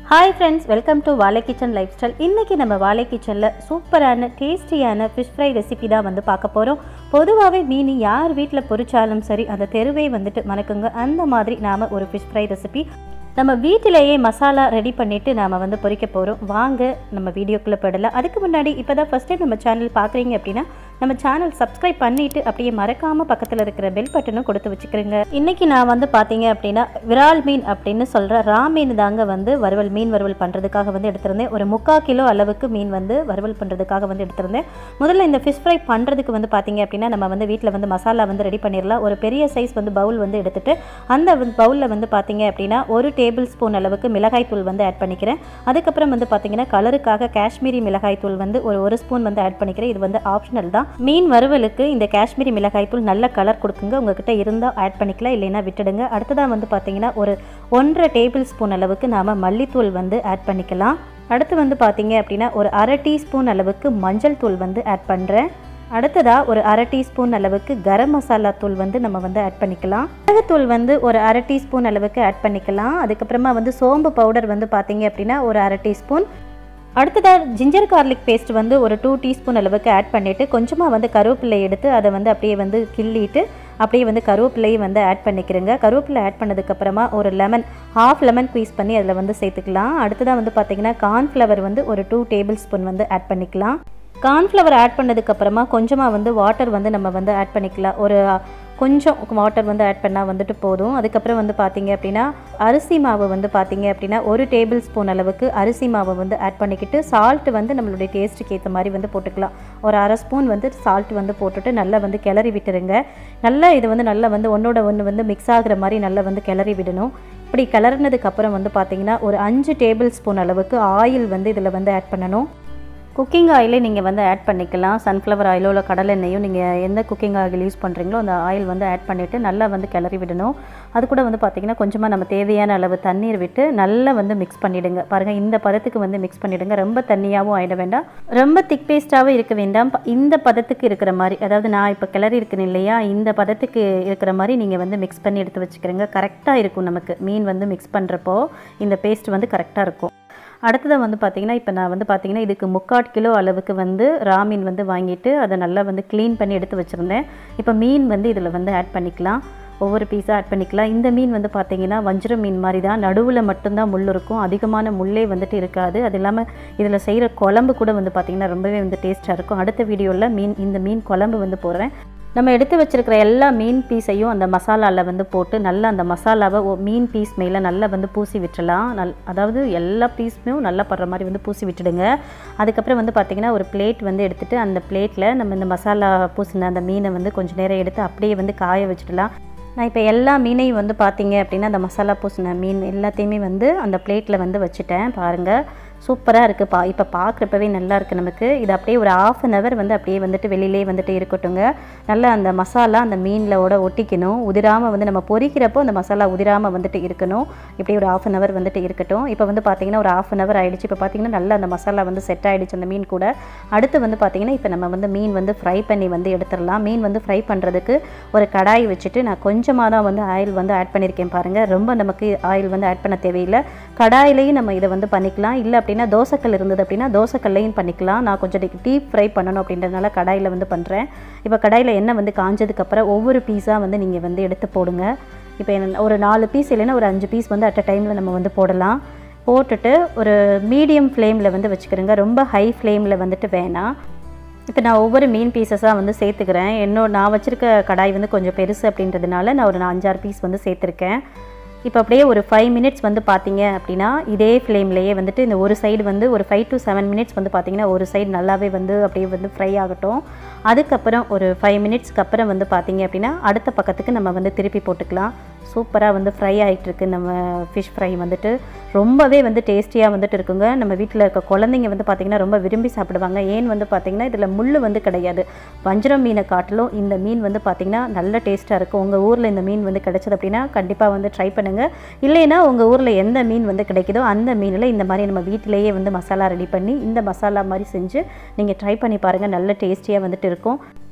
Hi friends, welcome to Vaale Kitchen Lifestyle. இன்னைக்கு நம்ம வாலே கிச்சன்ல சூப்பரான டேஸ்டியான fish fry ரெசிபி தான் வந்து பார்க்க போறோம். பொதுவாவே மீன் யார் வீட்ல பொரிச்சாலும் சரி அந்த தெருவே வந்துட்டு மணக்குங்க. அந்த மாதிரி நாம ஒரு fish fry ரெசிபி நம்ம வீட்டிலேயே மசாலா ரெடி பண்ணிட்டு நாம வந்து பொரிக்க போறோம். வாங்க நம்ம வீடியோக்குள்ள போடலாம். அதுக்கு முன்னாடி இப்போதான் ஃபர்ஸ்ட் டைம் நம்ம சேனல் பார்க்குறீங்க அப்படின்னா நம்ம சேனல் சப்ஸ்கிரைப் பண்ணிட்டு அப்படியே மறக்காம பக்கத்தில் இருக்கிற பெல் பட்டனும் கொடுத்து வச்சுக்கிறேங்க. இன்னைக்கு நான் வந்து பார்த்தீங்க அப்படின்னா விரால் மீன் அப்படின்னு சொல்கிற ரா மீன் தாங்க வந்து மீன் வறுவல் பண்ணுறதுக்காக வந்து எடுத்திருந்தேன். ஒரு 3/4 கிலோ அளவுக்கு மீன் வந்து வறுவல் பண்ணுறதுக்காக வந்து எடுத்திருந்தேன். முதல்ல இந்த ஃபிஷ் ஃப்ரை பண்ணுறதுக்கு வந்து பார்த்தீங்க அப்படின்னா நம்ம வந்து வீட்டில் வந்து மசாலா வந்து ரெடி பண்ணிடலாம். ஒரு பெரிய சைஸ் வந்து பவுல் வந்து எடுத்துட்டு அந்த பவுலில் வந்து பார்த்தீங்க அப்படின்னா 1 டேபிள் ஸ்பூன் அளவுக்கு மிளகாய் தூள் வந்து ஆட் பண்ணிக்கிறேன். அதுக்கப்புறம் வந்து பார்த்தீங்கன்னா கலருக்காக காஷ்மீரி மிளகாய் தூள் வந்து ஒரு ஸ்பூன் வந்து ஆட் பண்ணிக்கிறேன். இது வந்து ஆப்ஷனல் தான். மீன் வறுவலுக்கு இந்த காஷ்மீரி மிளகாய் தூள் நல்ல கலர் கொடுக்குங்க. உங்ககிட்ட இருந்தால் ஆட் பண்ணிக்கலாம், இல்லைன்னா விட்டுடுங்க. அடுத்ததாக வந்து பார்த்தீங்கன்னா ஒரு 1.5 டேபிள் ஸ்பூன் அளவுக்கு நாம் மல்லித்தூள் வந்து ஆட் பண்ணிக்கலாம். அடுத்து வந்து பார்த்தீங்க அப்படின்னா ஒரு 1/2 டீஸ்பூன் அளவுக்கு மஞ்சள் தூள் வந்து ஆட் பண்ணுறேன். அடுத்ததாக ஒரு 1/2 டீஸ்பூன் அளவுக்கு கரம் மசாலா தூள் வந்து நம்ம வந்து ஆட் பண்ணிக்கலாம். மிளகுத்தூள் வந்து ஒரு 1/2 டீஸ்பூன் அளவுக்கு ஆட் பண்ணிக்கலாம். அதுக்கப்புறமா வந்து சோம்பு பவுடர் வந்து பார்த்தீங்க அப்படின்னா ஒரு 1/2 டீஸ்பூன். அடுத்ததாக ஜிஞ்சர் கார்லிக் பேஸ்ட் வந்து ஒரு 2 டீஸ்பூன் அளவுக்கு ஆட் பண்ணிவிட்டு கொஞ்சமாக வந்து கருவேப்பிலை எடுத்து அதை வந்து அப்படியே வந்து கிள்ளிட்டு அப்படியே வந்து கருவேப்பிலையும் வந்து ஆட் பண்ணிக்கிறேங்க. கருவேப்பிலை ஆட் பண்ணதுக்கப்புறமா ஒரு ஹாஃப் லெமன் குவீஸ் பண்ணி அதில் வந்து சேர்த்துக்கலாம். அடுத்ததாக வந்து பார்த்திங்கன்னா கார்ன்ஃப்ளவர் வந்து ஒரு 2 டேபிள் ஸ்பூன் வந்து ஆட் பண்ணிக்கலாம். கார்ன்ஃப்ளவர் ஆட் பண்ணதுக்கப்புறமா கொஞ்சமாக வந்து வாட்டர் வந்து நம்ம வந்து ஆட் பண்ணிக்கலாம். ஒரு கொஞ்சம் வாட்டர் வந்து ஆட் பண்ணால் வந்துட்டு போதும். அதுக்கப்புறம் வந்து பார்த்திங்க அப்படின்னா அரிசி மாவு வந்து பார்த்திங்க அப்படின்னா 1 டேபிள் ஸ்பூன் அளவுக்கு அரிசி மாவை வந்து ஆட் பண்ணிக்கிட்டு சால்ட்டு வந்து நம்மளுடைய டேஸ்ட்டுக்கு ஏற்ற மாதிரி வந்து போட்டுக்கலாம். ஒரு 1/2 ஸ்பூன் வந்து சால்ட் வந்து போட்டுட்டு நல்லா வந்து கிளறி விட்டுருங்க. நல்லா இது வந்து நல்லா வந்து ஒன்றோட ஒன்று வந்து மிக்ஸ் ஆகிற மாதிரி நல்லா வந்து கிளறி விடணும். இப்படி கிளறினதுக்கப்புறம் வந்து பார்த்திங்கன்னா ஒரு 5 டேபிள் ஸ்பூன் அளவுக்கு ஆயில் வந்து இதில் வந்து ஆட் பண்ணணும். குக்கிங் ஆயிலே நீங்கள் வந்து ஆட் பண்ணிக்கலாம். சன்ஃப்ளவர் ஆயிலோ இல்லை கடலை எண்ணெயோ நீங்கள் எந்த குக்கிங் ஆயில் யூஸ் பண்ணுறீங்களோ அந்த ஆயில் வந்து ஆட் பண்ணிவிட்டு நல்லா வந்து கிளறி விடணும். அது கூட வந்து பார்த்திங்கன்னா கொஞ்சமாக நம்ம தேவையான அளவு தண்ணீர் விட்டு நல்லா வந்து மிக்ஸ் பண்ணிவிடுங்க. பாருங்கள், இந்த பதத்துக்கு வந்து மிக்ஸ் பண்ணிவிடுங்க. ரொம்ப தண்ணியாகவும் ஆகிட வேண்டாம், ரொம்ப திக் பேஸ்ட்டாகவும் இருக்க வேண்டாம். இந்த பதத்துக்கு இருக்கிற மாதிரி, அதாவது நான் இப்போ கிளறி இருக்கேன் இல்லையா, இந்த பதத்துக்கு இருக்கிற மாதிரி நீங்கள் வந்து மிக்ஸ் பண்ணி எடுத்து வச்சுக்கிறேங்க. கரெக்டாக இருக்கும் நமக்கு மீன் வந்து மிக்ஸ் பண்ணுறப்போ இந்த பேஸ்ட் வந்து கரெக்டாக இருக்கும். அடுத்ததாக வந்து பார்த்திங்கன்னா இப்போ நான் வந்து பார்த்திங்கன்னா இதுக்கு 3/4 கிலோ அளவுக்கு வந்து ரா மீன் வந்து வாங்கிட்டு அதை நல்லா வந்து க்ளீன் பண்ணி எடுத்து வச்சுருந்தேன். இப்போ மீன் வந்து இதில் வந்து ஆட் பண்ணிக்கலாம். ஒவ்வொரு பீஸாக ஆட் பண்ணிக்கலாம். இந்த மீன் வந்து பார்த்திங்கன்னா வஞ்சரம் மீன் மாதிரி தான், நடுவில் மட்டும்தான் முள் இருக்கும், அதிகமான முள்ளே வந்துட்டு இருக்காது. அது இல்லாமல் இதில் செய்கிற குழம்பு கூட வந்து பார்த்திங்கன்னா ரொம்பவே வந்து டேஸ்ட்டாக இருக்கும். அடுத்த வீடியோவில் இந்த மீன் குழம்பு வந்து போடுறேன். நம்ம எடுத்து வச்சுருக்கிற எல்லா மீன் பீஸையும் அந்த மசாலாவில் வந்து போட்டு நல்லா அந்த மசாலாவை மீன் பீஸ் மேலே நல்லா வந்து பூசி விட்டுடலாம். அதாவது எல்லா பீஸுமே நல்லா படுற மாதிரி வந்து பூசி விட்டுடுங்க. அதுக்கப்புறம் வந்து பார்த்திங்கன்னா ஒரு பிளேட் வந்து எடுத்துகிட்டு அந்த பிளேட்டில் நம்ம இந்த மசாலா பூசின அந்த மீனை வந்து கொஞ்சம் நேரம் எடுத்து அப்படியே வந்து காய வச்சுடலாம். நான் இப்போ எல்லா மீனையும் வந்து பார்த்திங்க அப்படின்னா அந்த மசாலா பூசின மீன் எல்லாத்தையுமே வந்து அந்த பிளேட்டில் வந்து வச்சுட்டேன். பாருங்கள், சூப்பராக இருக்குது. இப்போ பார்க்குறப்பவே நல்லா இருக்குது நமக்கு. இது அப்படியே ஒரு 1/2 hour வந்து அப்படியே வந்துட்டு வெளியிலே வந்துட்டு இருக்கட்டுங்க. நல்லா அந்த மசாலா அந்த மீனில் ஒட்டிக்கணும், உதிராமல் வந்து நம்ம பொரிக்கிறப்போ அந்த மசாலா உதிராமல் வந்துட்டு இருக்கணும். இப்படி ஒரு 1/2 hour வந்துட்டு இருக்கட்டும். இப்போ வந்து பார்த்திங்கன்னா ஒரு 1/2 hour ஆகிடுச்சு. இப்போ பார்த்திங்கன்னா நல்லா அந்த மசாலா வந்து செட் ஆகிடுச்சு அந்த மீன் கூட. அடுத்து வந்து பார்த்திங்கன்னா இப்போ நம்ம வந்து மீன் வந்து ஃப்ரை பண்ணி வந்து எடுத்துடலாம். மீன் வந்து ஃப்ரை பண்ணுறதுக்கு ஒரு கடாய் வச்சுட்டு நான் கொஞ்சமாக தான் வந்து ஆயில் வந்து ஆட் பண்ணியிருக்கேன். பாருங்கள், ரொம்ப நமக்கு ஆயில் வந்து ஆட் பண்ண தேவையில்லை. கடாயிலையும் நம்ம இதை வந்து பண்ணிக்கலாம். இல்லை அப்படின்னா தோசைக்கல் இருந்தது அப்படின்னா தோசைக்கல்லையும் பண்ணிக்கலாம். நான் கொஞ்சம் டீப் ஃப்ரை பண்ணணும் அப்படின்றதுனால கடாயில் வந்து பண்ணுறேன். இப்போ கடாயில் எண்ணெய் வந்து காஞ்சதுக்கப்புறம் ஒவ்வொரு பீஸாக வந்து நீங்கள் வந்து எடுத்து போடுங்க. இப்போ ஒரு 4 பீஸ் இல்லைன்னா ஒரு 5 பீஸ் வந்து அட் அ டைமில் நம்ம வந்து போடலாம். போட்டுட்டு ஒரு மீடியம் ஃப்ளேமில் வந்து வச்சுக்கிறேங்க. ரொம்ப ஹை ஃப்ளேமில் வந்துட்டு வேணாம். இப்போ நான் ஒவ்வொரு மீன் பீஸஸாக வந்து சேர்த்துக்கிறேன். நான் வச்சுருக்க கடாய் வந்து கொஞ்சம் பெருசு அப்படின்றதுனால நான் ஒரு 5-6 பீஸ் வந்து சேர்த்துருக்கேன். இப்போ அப்படியே ஒரு 5 minutes வந்து பார்த்தீங்க அப்படின்னா இதே ஃப்ளேம்லேயே வந்துட்டு இந்த ஒரு சைடு வந்து ஒரு 5 to 7 minutes வந்து பார்த்திங்கன்னா ஒரு சைடு நல்லாவே வந்து அப்படியே வந்து ஃப்ரை ஆகட்டும். அதுக்கப்புறம் ஒரு 5 minutesக்கு அப்புறம் வந்து பார்த்திங்க அப்படின்னா அடுத்த பக்கத்துக்கு நம்ம வந்து திருப்பி போட்டுக்கலாம். சூப்பராக வந்து ஃப்ரை ஆகிட்டுருக்கு நம்ம ஃபிஷ் ஃப்ரை வந்துட்டு ரொம்பவே வந்து டேஸ்டியாக வந்துட்டு இருக்குங்க. நம்ம வீட்டில் இருக்க குழந்தைங்க வந்து பார்த்திங்கன்னா ரொம்ப விரும்பி சாப்பிடுவாங்க. ஏன் வந்து பார்த்திங்கன்னா இதில் முள் வந்து கிடையாது. வஞ்சரம் மீனை காட்டிலும் இந்த மீன் வந்து பார்த்திங்கன்னா நல்ல டேஸ்ட்டாக இருக்கும். உங்கள் ஊரில் இந்த மீன் வந்து கிடைச்சது அப்படின்னா கண்டிப்பாக வந்து ட்ரை பண்ணுங்கள். இல்லைன்னா உங்கள் ஊரில் எந்த மீன் வந்து கிடைக்குதோ அந்த மீனில் இந்த மாதிரி நம்ம வீட்டிலேயே வந்து மசாலா ரெடி பண்ணி இந்த மசாலா மாதிரி செஞ்சு நீங்கள் ட்ரை பண்ணி பாருங்கள். நல்ல டேஸ்டியாக வந்துட்டு இருக்கும்.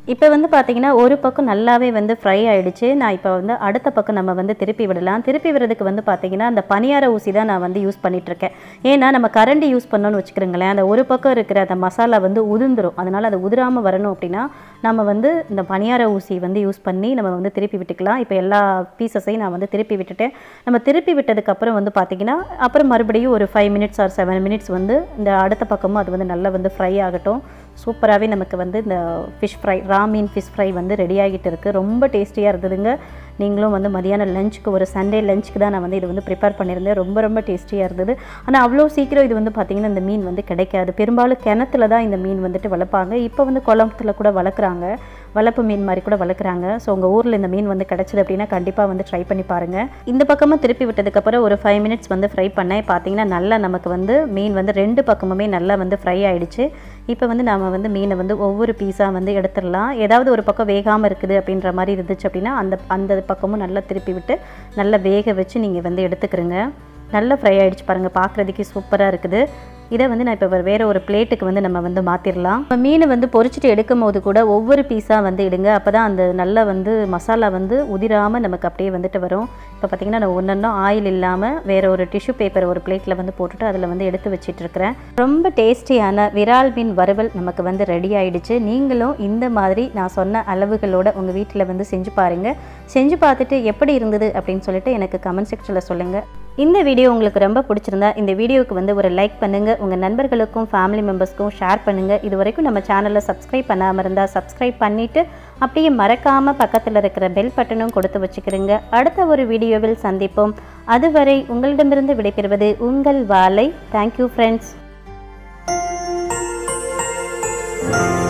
இப்போ வந்து பார்த்தீங்கன்னா ஒரு பக்கம் நல்லாவே வந்து ஃப்ரை ஆகிடுச்சு. நான் இப்போ வந்து அடுத்த பக்கம் நம்ம வந்து திருப்பி விடலாம். திருப்பி விடுறதுக்கு வந்து பார்த்தீங்கன்னா அந்த பனியார ஊசி தான் நான் வந்து யூஸ் பண்ணிகிட்ருக்கேன். ஏன்னா நம்ம கரண்டி யூஸ் பண்ணோன்னு வச்சுக்கிறோங்களேன், அந்த ஒரு பக்கம் இருக்கிற அந்த மசாலா வந்து உதிர்ந்துடும். அதனால் அது உதிராமல் வரணும் அப்படின்னா நம்ம வந்து இந்த பனியார ஊசி வந்து யூஸ் பண்ணி நம்ம வந்து திருப்பி விட்டுக்கலாம். இப்போ எல்லா பீசஸையும் நான் வந்து திருப்பி விட்டுட்டேன். நம்ம திருப்பி விட்டதுக்கப்புறம் வந்து பார்த்திங்கன்னா அப்புறம் மறுபடியும் ஒரு 5 மினிட்ஸ் ஆர் 7 மினிட்ஸ் வந்து இந்த அடுத்த பக்கமும் அது வந்து நல்லா வந்து ஃப்ரை ஆகட்டும். சூப்பராகவே நமக்கு வந்து இந்த ஃபிஷ் ஃப்ரை, ராமீன் ஃபிஷ் ஃப்ரை வந்து ரெடி ஆகிட்டு இருக்குது. ரொம்ப டேஸ்டியாக இருந்ததுங்க. நீங்களும் வந்து மதியானம் லஞ்சுக்கு, ஒரு சண்டே லஞ்சுக்கு தான் நான் வந்து இது வந்து ப்ரிப்பேர் பண்ணியிருந்தேன். ரொம்ப ரொம்ப டேஸ்டியாக இருந்தது. ஆனால் அவ்வளோ சீக்கிரம் இது வந்து பார்த்திங்கன்னா இந்த மீன் வந்து கிடைக்காது. பெரும்பாலும் கிணத்துல தான் இந்த மீன் வந்துட்டு வளர்ப்பாங்க. இப்போ வந்து குளத்துல கூட வளர்க்குறாங்க, வளர்ப்பு மீன் மாதிரி கூட வளர்க்குறாங்க. ஸோ உங்கள் ஊரில் இந்த மீன் வந்து கிடச்சிது அப்படின்னா கண்டிப்பாக வந்து ட்ரை பண்ணி பாருங்கள். இந்த பக்கமாக திருப்பி விட்டதுக்கப்புறம் ஒரு 5 மினிட்ஸ் வந்து ஃப்ரை பண்ணேன். பார்த்திங்கன்னா நல்லா நமக்கு வந்து மீன் வந்து 2 பக்கமுமே நல்லா வந்து ஃப்ரை ஆகிடுச்சு. இப்போ வந்து நம்ம வந்து மீனை வந்து ஒவ்வொரு பீஸாக வந்து எடுத்துடலாம். ஏதாவது ஒரு பக்கம் வேகாமல் இருக்குது அப்படின்ற மாதிரி இருந்துச்சு அப்படின்னா அந்த பக்கமும் நல்லா திருப்பி விட்டு நல்லா வேக வச்சு நீங்கள் வந்து எடுத்துக்கிறங்க. நல்லா ஃப்ரை ஆகிடுச்சு பாருங்கள், பார்க்குறதுக்கே சூப்பராக இருக்குது. இதை வந்து நான் இப்போ வேறு ஒரு பிளேட்டுக்கு வந்து நம்ம வந்து மாற்றிடலாம். இப்போ மீனை வந்து பொரிச்சிட்டு எடுக்கும் போது கூட ஒவ்வொரு பீஸாக வந்து எடுங்க. அப்போ தான் அந்த நல்லா வந்து மசாலா வந்து உதிராமல் நமக்கு அப்படியே வந்துட்டு வரும். இப்போ பார்த்திங்கன்னா நான் ஒன்றொன்றும் ஆயில் இல்லாமல் வேறு ஒரு டிஷ்யூ பேப்பர் ஒரு பிளேட்டில் வந்து போட்டுட்டு அதில் வந்து எடுத்து வச்சிட்ருக்கிறேன். ரொம்ப டேஸ்டியான விரால் மீன் வறுவல் நமக்கு வந்து ரெடி ஆகிடுச்சு. நீங்களும் இந்த மாதிரி நான் சொன்ன அளவுகளோட உங்கள் வீட்டில் வந்து செஞ்சு பாருங்கள். செஞ்சு பார்த்துட்டு எப்படி இருந்தது அப்படின்னு சொல்லிட்டு எனக்கு கமெண்ட் செக்ஷனில் சொல்லுங்கள். இந்த வீடியோ உங்களுக்கு ரொம்ப பிடிச்சிருந்தா இந்த வீடியோவுக்கு வந்து ஒரு லைக் பண்ணுங்கள். உங்கள் நண்பர்களுக்கும் ஃபேமிலி மெம்பர்ஸ்க்கும் ஷேர் பண்ணுங்கள். இது வரைக்கும் நம்ம சேனலில் சப்ஸ்கிரைப் பண்ணாமல் இருந்தால் சப்ஸ்கிரைப் பண்ணிவிட்டு அப்படியே மறக்காமல் பக்கத்தில் இருக்கிற பெல் பட்டனும் கொடுத்து வச்சுக்கிறீங்க. அடுத்த ஒரு வீடியோவில் சந்திப்போம். அதுவரை உங்களிடமிருந்து விடைபெறுவது உங்கள் வாலை. Thank you friends.